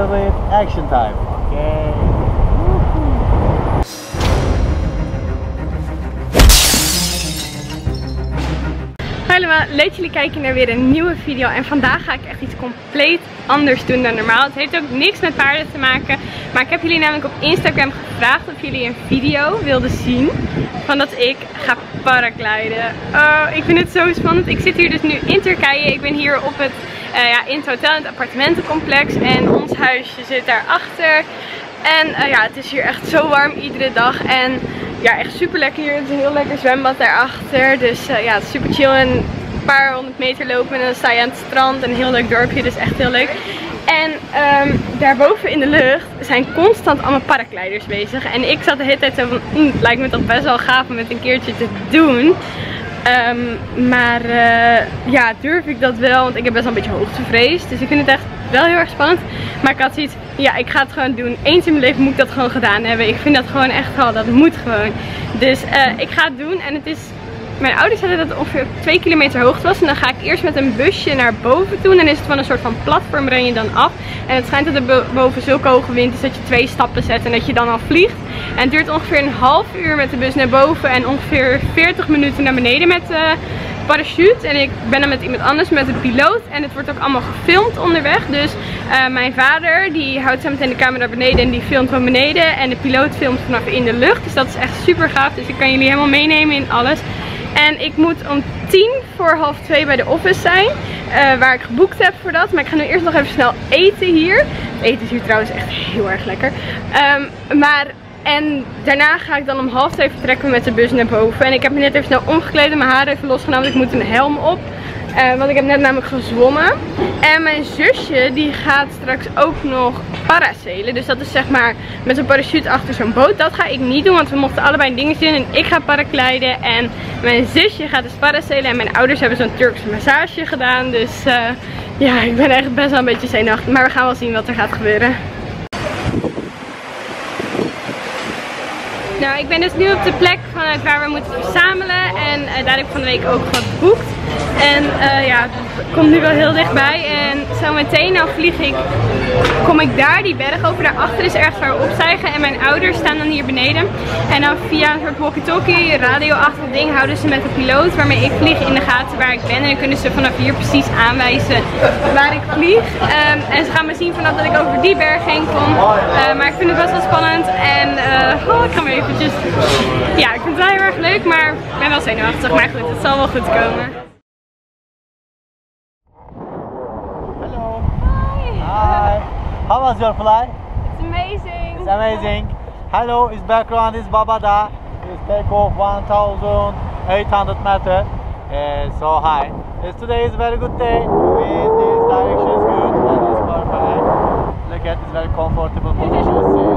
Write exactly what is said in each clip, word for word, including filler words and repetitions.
little bit action time. Okay. Hoi allemaal, leuk dat jullie kijken naar weer een nieuwe video en vandaag ga ik echt iets compleet anders doen dan normaal. Het heeft ook niks met paarden te maken, maar ik heb jullie namelijk op Instagram gevraagd of jullie een video wilden zien van dat ik ga paragliden. Oh, ik vind het zo spannend. Ik zit hier dus nu in Turkije. Ik ben hier op het, uh, ja, in het hotel, in het appartementencomplex en ons huisje zit daarachter. En uh, ja, het is hier echt zo warm iedere dag en ja, echt super lekker hier. Het is een heel lekker zwembad daarachter. Dus uh, ja, het is super chill en een paar honderd meter lopen en dan sta je aan het strand. Een heel leuk dorpje, dus echt heel leuk. En um, daarboven in de lucht zijn constant allemaal paragliders bezig. En ik zat de hele tijd zo van, mm, het lijkt me toch best wel gaaf om het een keertje te doen. Um, maar uh, ja, durf ik dat wel, want ik heb best wel een beetje hoogtevrees. Dus ik vind het echt wel heel erg spannend. Maar ik had zoiets, ja, ik ga het gewoon doen. Eens in mijn leven moet ik dat gewoon gedaan hebben. Ik vind dat gewoon echt wel, dat moet gewoon. Dus uh, ik ga het doen en het is... Mijn ouders zeiden dat het ongeveer twee kilometer hoogte was. En dan ga ik eerst met een busje naar boven toe. En dan is het van een soort van platform, ren je dan af. En het schijnt dat er boven zulke hoge wind is dat je twee stappen zet en dat je dan al vliegt. En het duurt ongeveer een half uur met de bus naar boven. En ongeveer veertig minuten naar beneden met de parachute. En ik ben dan met iemand anders, met een piloot. En het wordt ook allemaal gefilmd onderweg. Dus uh, mijn vader die houdt zo meteen de camera naar beneden en die filmt van beneden. En de piloot filmt vanaf in de lucht. Dus dat is echt super gaaf. Dus ik kan jullie helemaal meenemen in alles. En ik moet om tien voor half twee bij de office zijn, uh, waar ik geboekt heb voor dat. Maar ik ga nu eerst nog even snel eten hier. Het eten is hier trouwens echt heel erg lekker. Um, maar, en daarna ga ik dan om half twee vertrekken met de bus naar boven. En ik heb me net even snel omgekleed en mijn haar even losgenomen. Ik moet een helm op. Uh, want ik heb net namelijk gezwommen. En mijn zusje die gaat straks ook nog parasailen. Dus dat is zeg maar met een parachute achter zo'n boot. Dat ga ik niet doen, want we mochten allebei dingen doen. En ik ga paragliden. En mijn zusje gaat dus parasailen. En mijn ouders hebben zo'n Turkse massage gedaan. Dus uh, ja, ik ben echt best wel een beetje zenuwachtig. Maar we gaan wel zien wat er gaat gebeuren. Nou, ik ben dus nu op de plek vanuit waar we moeten verzamelen. En uh, daar heb ik van de week ook geboekt. En uh, ja, het komt nu wel heel dichtbij. En zo meteen nou vlieg ik, kom ik daar die berg over. Daarachter is ergens waar we opstijgen. En mijn ouders staan dan hier beneden. En dan via een soort walkie-talkie, radioachtig ding, houden ze met de piloot waarmee ik vlieg in de gaten waar ik ben. En dan kunnen ze vanaf hier precies aanwijzen waar ik vlieg. Um, en ze gaan me zien vanaf dat ik over die berg heen kom. Uh, maar ik vind het best wel spannend. En uh, oh, ik ga maar eventjes. Ja, ik vind het wel heel erg leuk, maar ik ben wel zenuwachtig. Maar goed, het zal wel goed komen. Hi. How was your flight? It's amazing. It's amazing. Hello, his background is Babada. His takeoff one thousand eight hundred meter. Uh, so high. Yes, today is a very good day. Wind is direction is good and it's perfect. Look at this very comfortable position. See.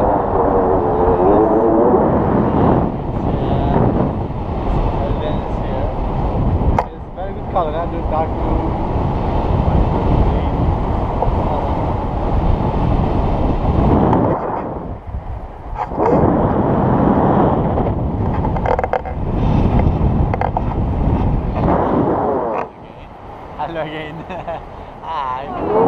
It's very good color, huh? The dark blue. Hello again. Hi.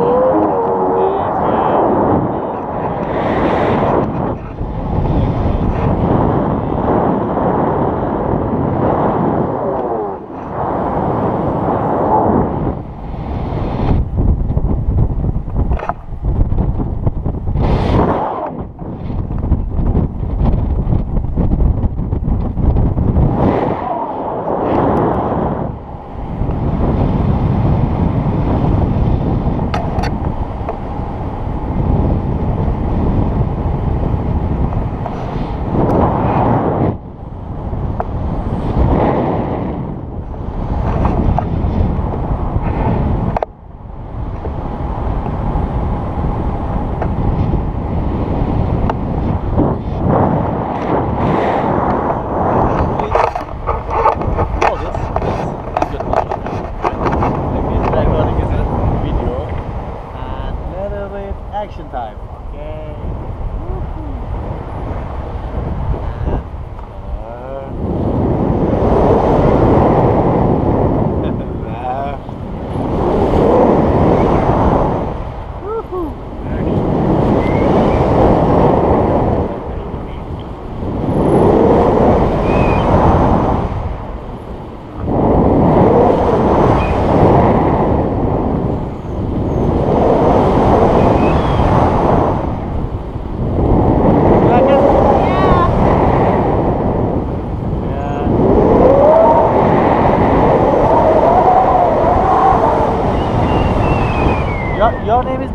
Action time. Okay.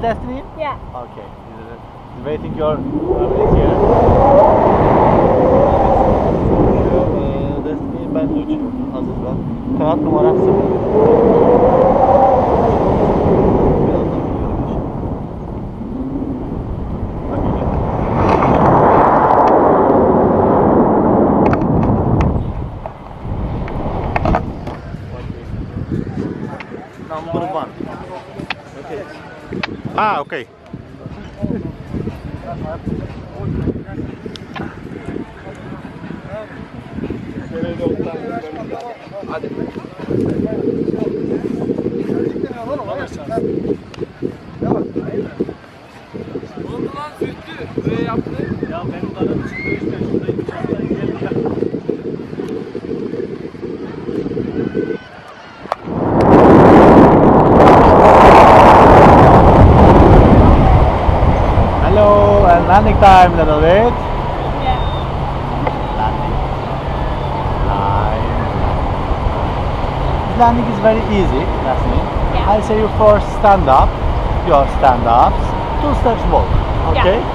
Destiny? Ja. Okay. He's waiting your permit here. Şu Destiny ben üç hazırlan. Kanat numara sıfır. Number one. Okay. Ah, okay. Ya benim param çıkıyor işte. Şuradayım. Hello, and landing time a little bit. Yeah. Landing. Line. Landing is very easy, Jasmine. Yeah. I'll say you first stand up, your stand ups, two steps walk. Okay? Yeah.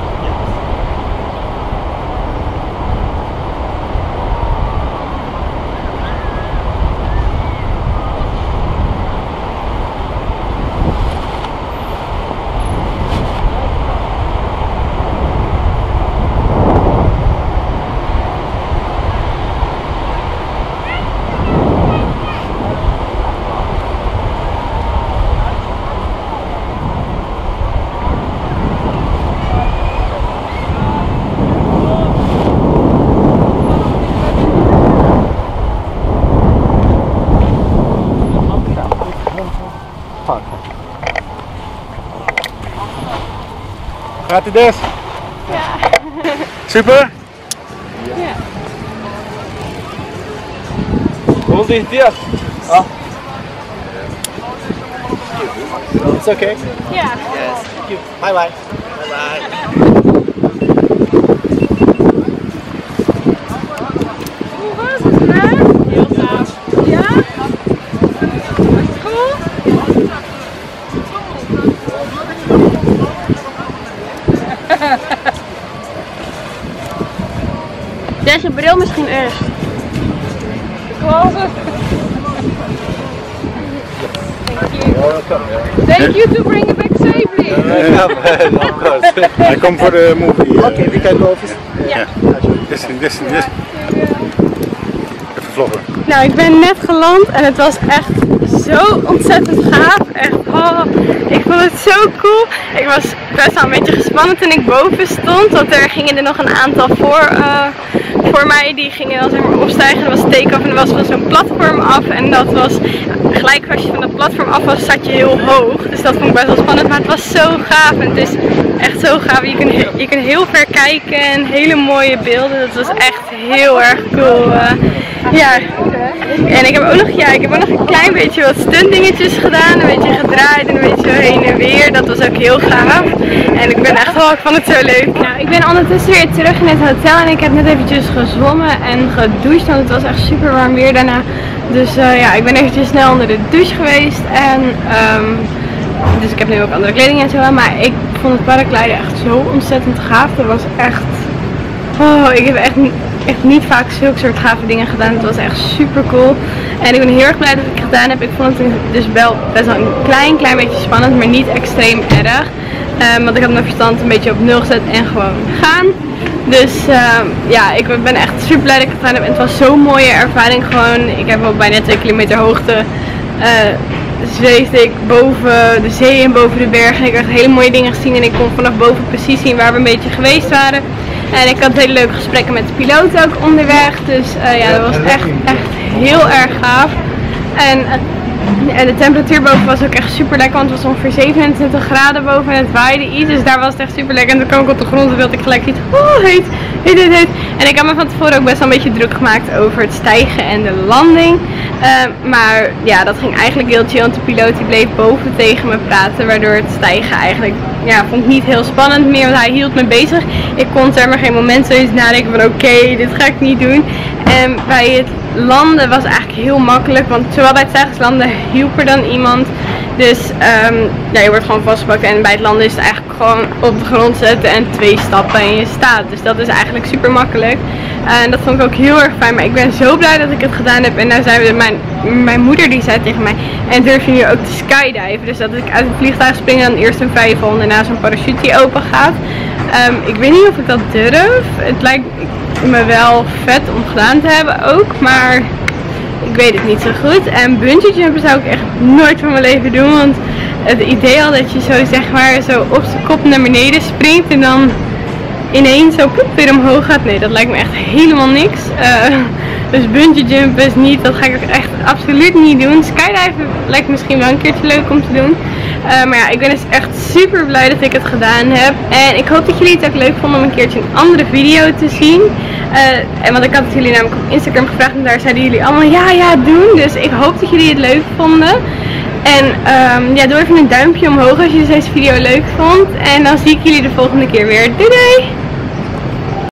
Gaat hij des? Ja. Super? Ja. Hoe dicht hier? Oh. It's okay. Ja. Yes. Thank you. Bye bye. Bye bye. Hoe was het, hè? Heel gaaf. Ja? Cool? Deze bril misschien eerst. Ik was het. Thank you. You're welcome. Thank you to bring it back safely. Yeah, of course. Hij komt voor de movie. uh, Okay, we can go office. Ja. Dit is, dit is, dit is. Even vloggen. Nou, ik ben net geland en het was echt zo ontzettend gaaf. Echt, oh, ik vond het zo cool. Ik was best wel een beetje gespannen toen ik boven stond, want er gingen er nog een aantal voor, uh, voor mij. Die gingen dan zeg maar opstijgen. Er was take-off en er was van zo'n platform af. En dat was, gelijk als je van dat platform af was, zat je heel hoog. Dus dat vond ik best wel spannend, maar het was zo gaaf. En het is echt zo gaaf. Je kunt, je kunt heel ver kijken en hele mooie beelden. Dat was echt heel erg cool. Uh, ja. En ik heb ook nog, ja, ik heb ook nog een klein beetje wat stuntdingetjes gedaan. Een beetje gedraaid en een beetje zo heen en weer. Dat was ook heel gaaf. En ik ben echt, oh, ik vond het zo leuk. Nou, ik ben ondertussen weer terug in het hotel en ik heb net eventjes gezwommen en gedoucht. Want het was echt super warm weer daarna. Dus uh, ja, ik ben eventjes snel onder de douche geweest. En um, dus ik heb nu ook andere kleding en zo. Maar ik vond het paragliden echt zo ontzettend gaaf. Dat was echt, oh, ik heb echt echt niet vaak zulke soort gave dingen gedaan. Het was echt super cool. En ik ben heel erg blij dat ik het gedaan heb. Ik vond het dus wel best wel een klein, klein beetje spannend, maar niet extreem erg. Um, want ik had mijn verstand een beetje op nul gezet en gewoon gaan. Dus um, ja, ik ben echt super blij dat ik het gedaan heb. En het was zo'n mooie ervaring gewoon. Ik heb op bijna twee kilometer hoogte uh, zweefde ik boven de zee en boven de bergen. En ik heb hele mooie dingen gezien en ik kon vanaf boven precies zien waar we een beetje geweest waren. En ik had hele leuke gesprekken met de piloot ook onderweg. Dus uh, ja, dat was echt, echt heel erg gaaf. En, uh, en de temperatuur boven was ook echt super lekker, want het was ongeveer zevenentwintig graden boven en het waaide iets. Dus daar was het echt super lekker. En toen kwam ik op de grond en wilde ik gelijk iets, oh heet, heet, heet, heet. En ik had me van tevoren ook best wel een beetje druk gemaakt over het stijgen en de landing. Uh, maar ja, dat ging eigenlijk heel chill, want de piloot die bleef boven tegen me praten, waardoor het stijgen eigenlijk, ja, vond ik niet heel spannend meer, want hij hield me bezig. Ik kon er maar geen moment zoiets nadenken van oké, okay, dit ga ik niet doen. En bij het landen was eigenlijk heel makkelijk, want zowel bij het stijgingslanden hielp er dan iemand Dus um, ja, je wordt gewoon vastgepakt en bij het landen is het eigenlijk gewoon op de grond zetten en twee stappen en je staat. Dus dat is eigenlijk super makkelijk. En dat vond ik ook heel erg fijn. Maar ik ben zo blij dat ik het gedaan heb. En nou zijn we, mijn, mijn moeder die zei tegen mij, en durf je nu ook te skydiven? Dus dat ik uit een vliegtuig spring en dan eerst een vijfval en daarna zo'n parachute die open gaat. Um, ik weet niet of ik dat durf. Het lijkt me wel vet om gedaan te hebben ook, maar ik weet het niet zo goed. En bungee jumpen zou ik echt nooit van mijn leven doen, want het idee al dat je zo zeg maar zo op zijn kop naar beneden springt en dan ineens zo poep weer omhoog gaat, nee, dat lijkt me echt helemaal niks. Uh, dus bungee jumpen is niet, dat ga ik echt absoluut niet doen. Skydiven lijkt misschien wel een keertje leuk om te doen. Uh, maar ja, ik ben dus echt super blij dat ik het gedaan heb. En ik hoop dat jullie het ook leuk vonden om een keertje een andere video te zien. Uh, en want ik had het jullie namelijk op Instagram gevraagd en daar zeiden jullie allemaal ja, ja, doen. Dus ik hoop dat jullie het leuk vonden. En um, ja, doe even een duimpje omhoog als je deze video leuk vond. En dan zie ik jullie de volgende keer weer. Doei doei!